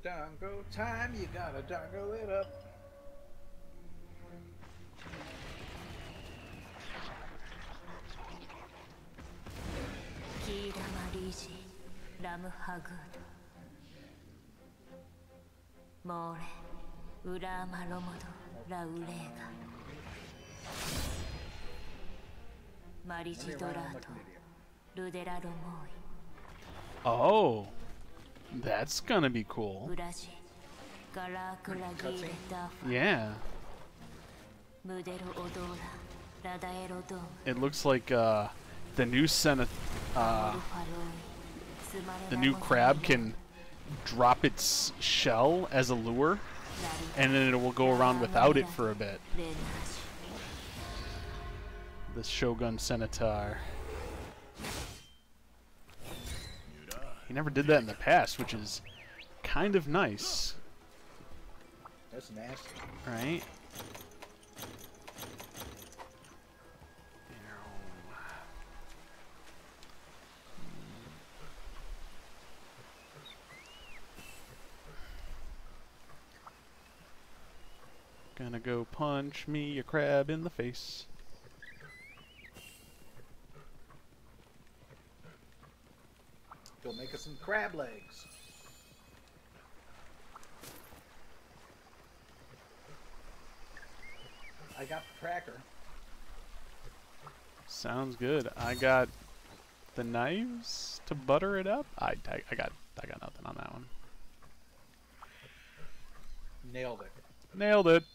Dongo time, you gotta dongo it up. Oh, that's gonna be cool. Yeah. It looks like the new the new crab can drop its shell as a lure, and then it will go around without it for a bit. The Shogun Ceanataur. He never did that in the past, which is kind of nice. That's nasty. Right? Gonna go punch me a crab in the face. Go make us some crab legs. I got the cracker. Sounds good. I got the knives to butter it up. I got nothing on that one. Nailed it. Nailed it.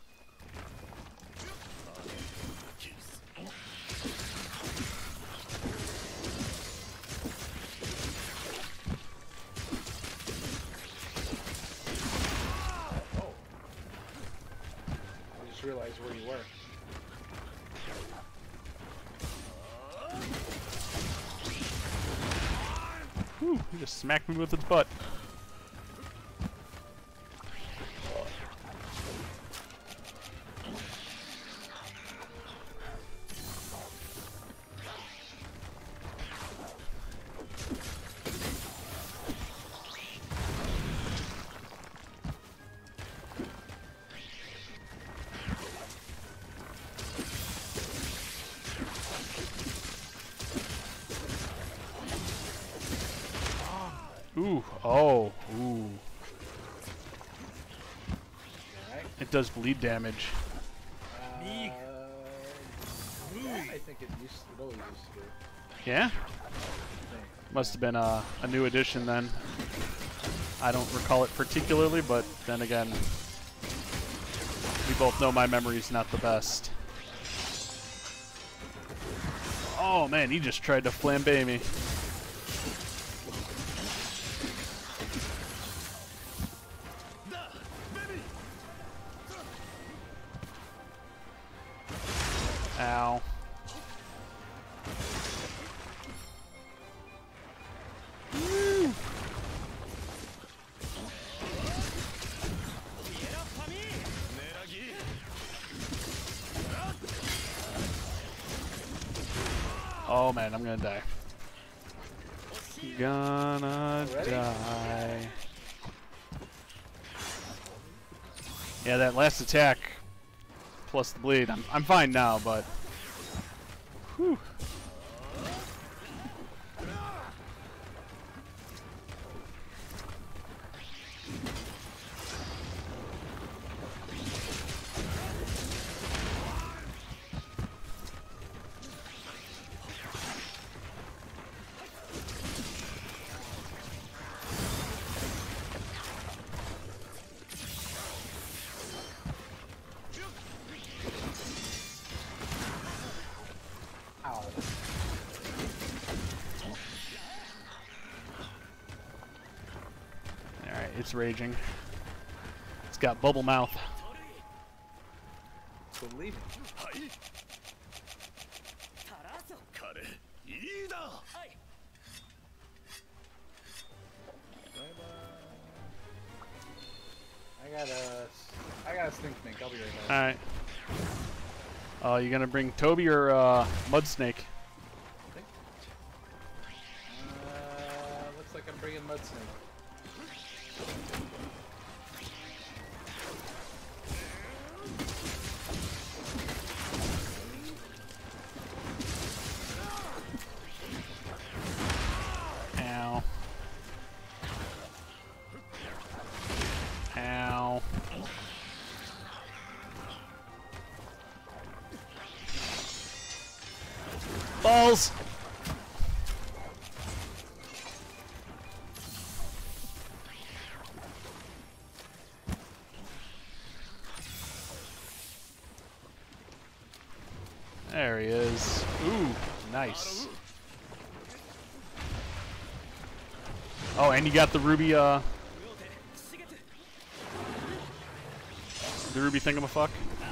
Realize where you were. Whew, he just smacked me with its butt. Ooh, oh, ooh. Right. It does bleed damage. I think it always used to do. Yeah? Must have been a new addition then. I don't recall it particularly, but then again, we both know my memory's not the best. Oh man, he just tried to flambe me. Ow. Woo. Oh man, I'm gonna die. Gonna die. Yeah, that last attack plus the bleed. I'm fine now, but whew. Alright, it's raging. It's got bubble mouth. Believe it. I got a stink. I'll be right back. Alright. Oh, you gonna bring Toby or Mud Snake? Looks like I'm bringing Mud Snake. Ow. Ow. Balls! There he is. Ooh, nice. Oh, and you got the ruby, the ruby thingamafuck?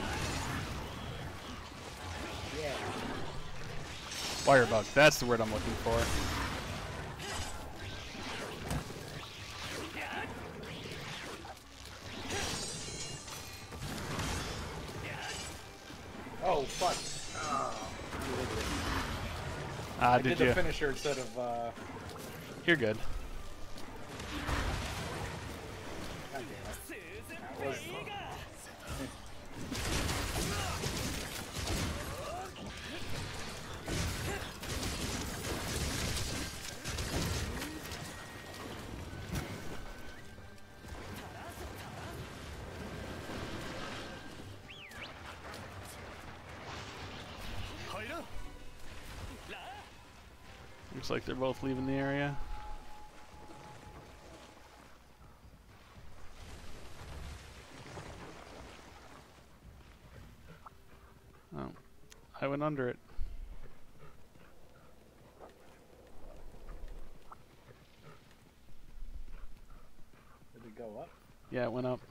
Yeah. Firebug, that's the word I'm looking for. Oh, fuck. Ah, I did the you? finisher instead of, You're good. God damn it. That was... Looks like they're both leaving the area. Oh, I went under it. Did we go up? Yeah, it went up.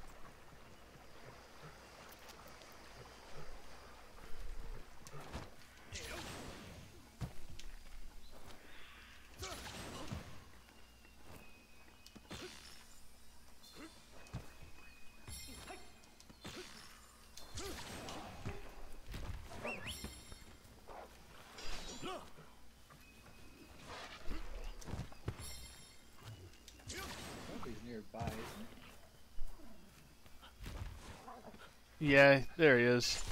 Somebody's nearby, isn't it? Yeah, there he is.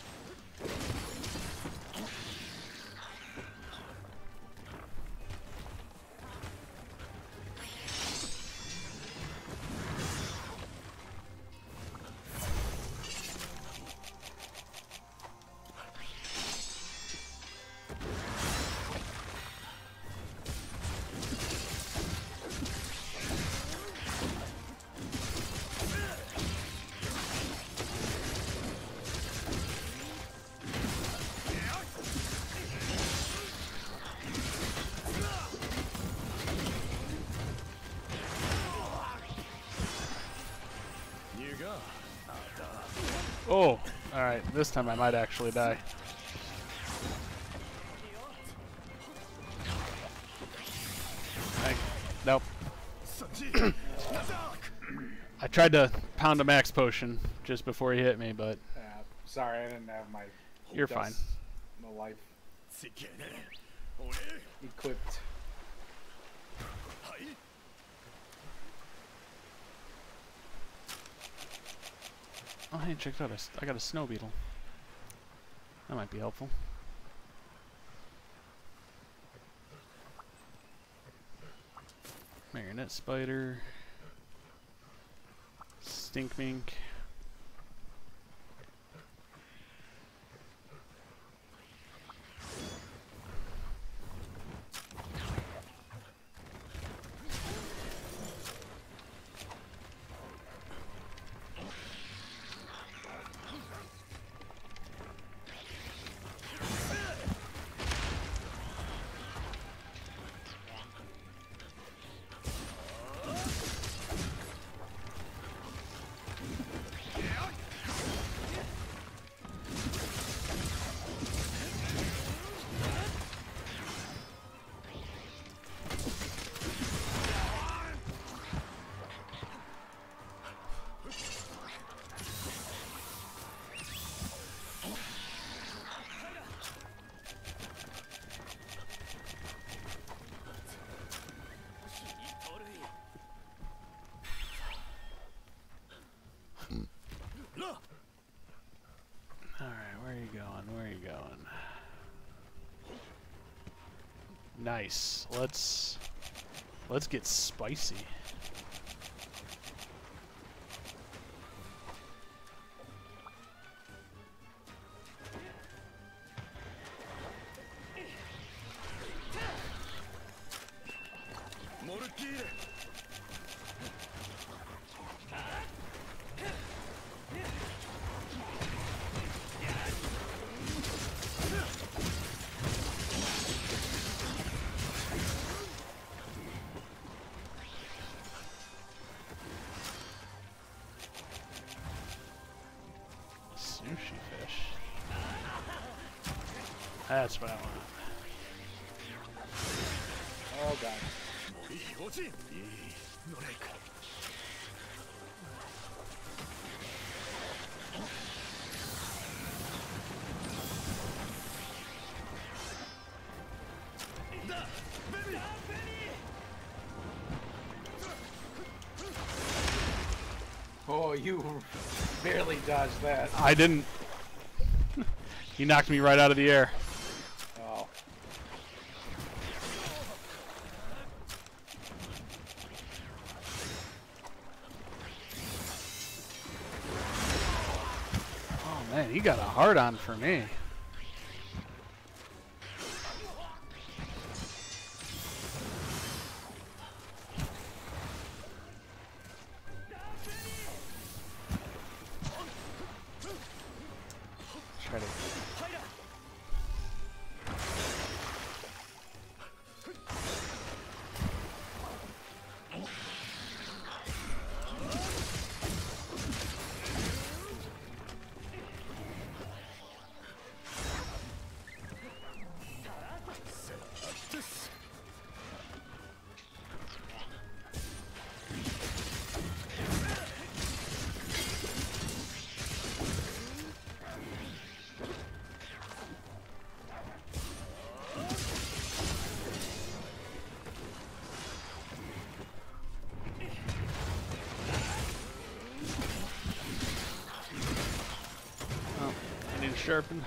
Oh, alright, this time I might actually die. Nope. I tried to pound a max potion just before he hit me, but... sorry, I didn't have my... You're fine. My life equipped. Oh, hey, check it out. I got a snow beetle. That might be helpful. Marionette spider. Stink mink. Nice. Let's get spicy. Sushi fish. That's what I want. Oh god. Oh, you barely dodged that. I didn't. He knocked me right out of the air. Oh. Oh man, he got a hard on for me. Try to. Sharpen.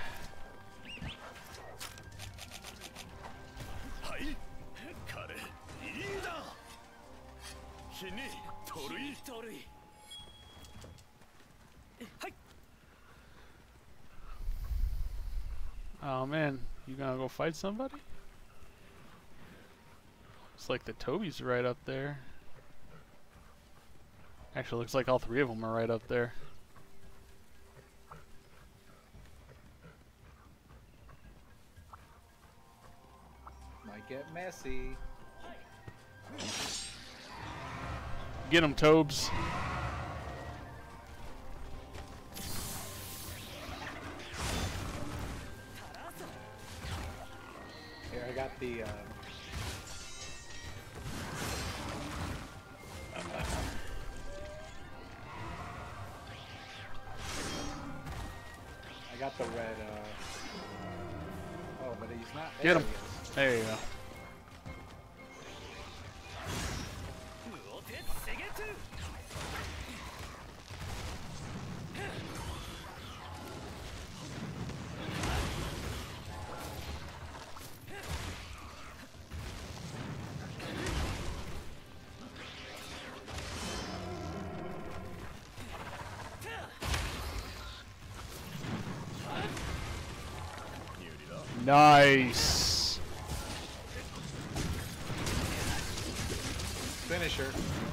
Oh man, you gonna go fight somebody? Looks like the Toby's right up there. Actually, looks like all three of them are right up there. Might get messy. Get him, Tobes. Here, I got the. I got the red. Oh, but he's not. Get him. He is. There you go. Nice. Finisher.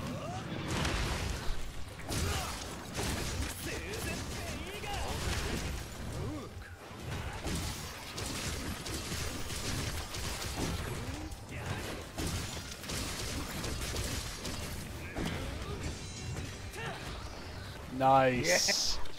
Nice. Yeah.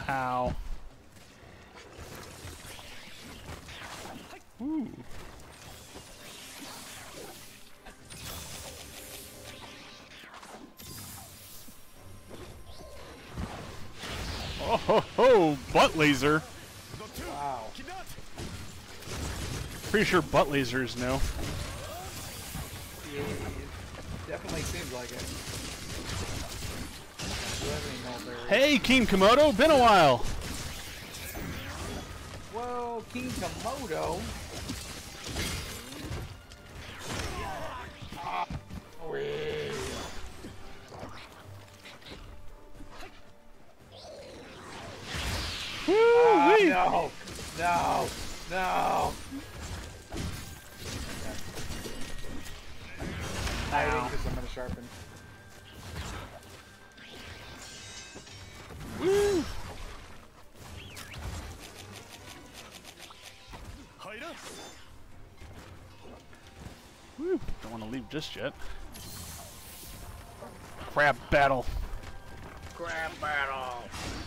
Ow. Ooh. Oh ho ho! Butt laser. Wow. Pretty sure butt lasers know. Yeah, definitely seems like it. Do you have any mulberries? Hey, King Komodo, been a while. Whoa, King Komodo. Oh, yeah. Woo-wee. No, no, no. Hiding because I'm gonna sharpen. Woo. Woo. Don't want to leave just yet. Crab battle. Crab battle.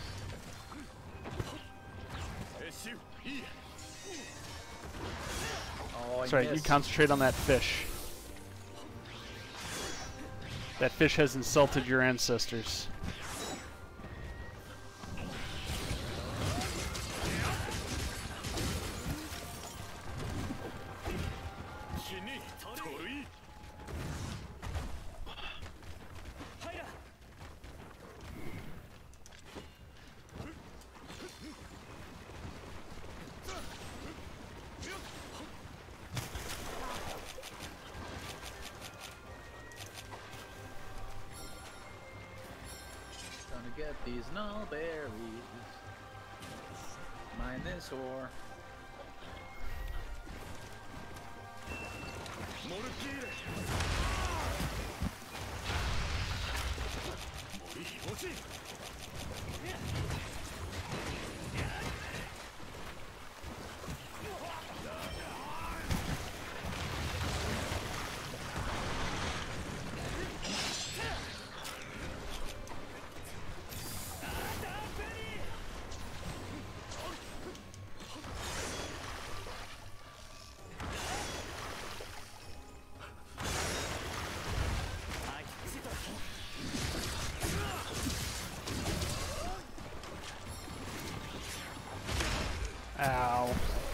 Oh, That's right, you concentrate on that fish. That fish has insulted your ancestors. Gonna get these null berries. Mine this whore. Ow.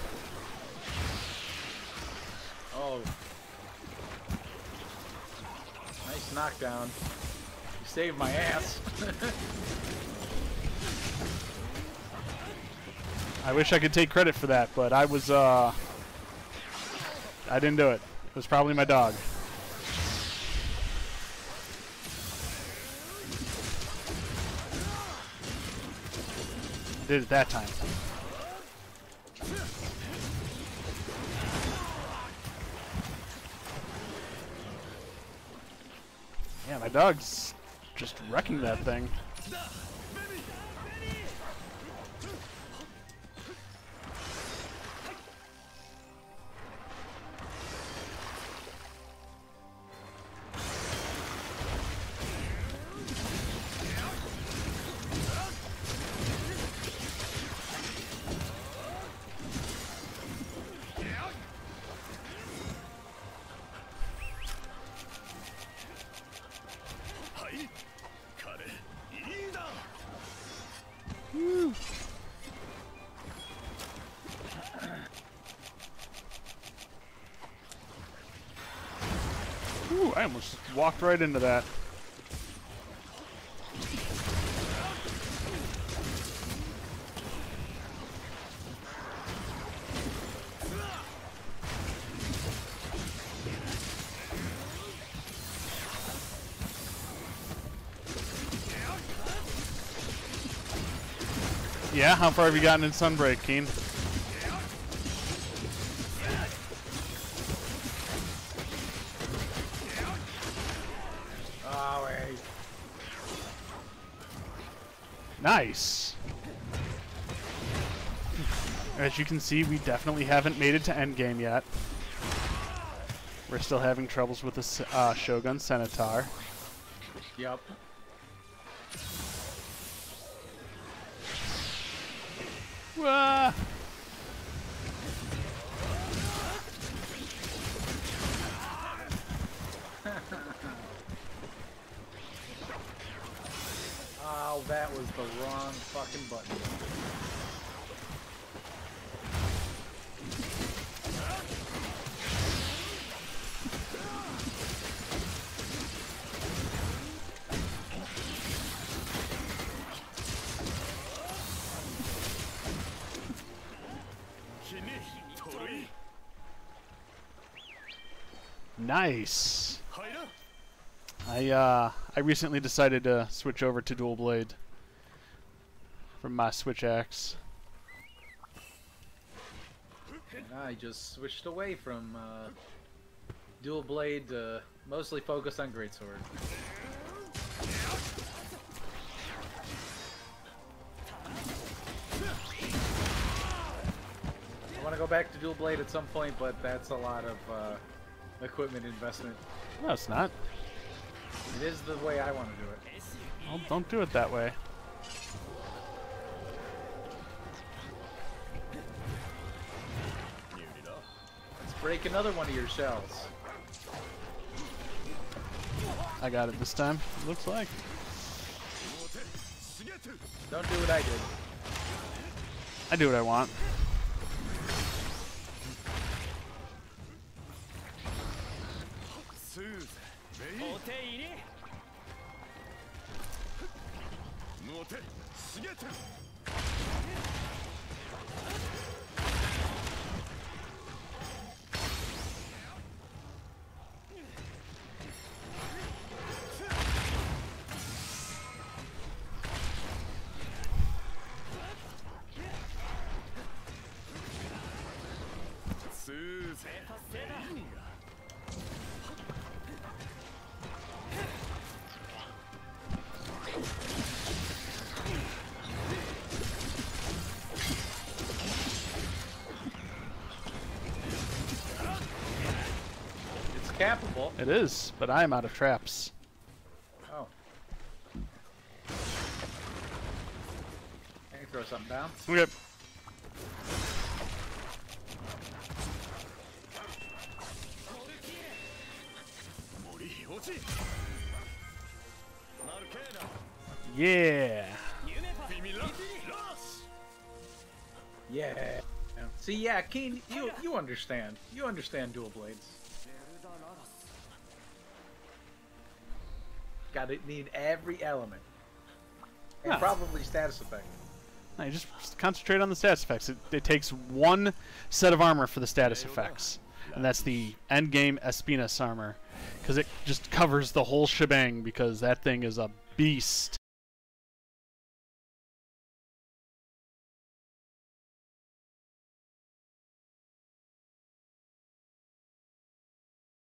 Oh. Nice knockdown. You saved my ass. I wish I could take credit for that, but I was, I didn't do it. It was probably my dog. Did it that time. Yeah, my dog's just wrecking that thing. Woo. Ooh, I almost walked right into that. Yeah, how far have you gotten in Sunbreak, Keen? Oh, wait. Nice. As you can see, we definitely haven't made it to endgame yet. We're still having troubles with the Shogun Ceanataur. Yep. Wah! Oh, that was the wrong fucking button. Nice. I recently decided to switch over to dual blade from my switch axe. And I just switched away from dual blade to mostly focused on greatsword. I want to go back to dual blade at some point, but that's a lot of equipment investment. No, it's not. It is the way I want to do it. Well, don't do it that way. Let's break another one of your shells. I got it this time. It looks like. Don't do what I did. I do what I want. Capable. It is, but I am out of traps. Oh. I can throw something down. Okay. Yeah. Yeah. See, yeah, Keen, you understand. You understand dual blades. Gotta need every element. And Yeah. probably status effect. No, you just concentrate on the status effects. It takes one set of armor for the status effects, and that's the endgame Espinas armor, because it just covers the whole shebang, because that thing is a beast.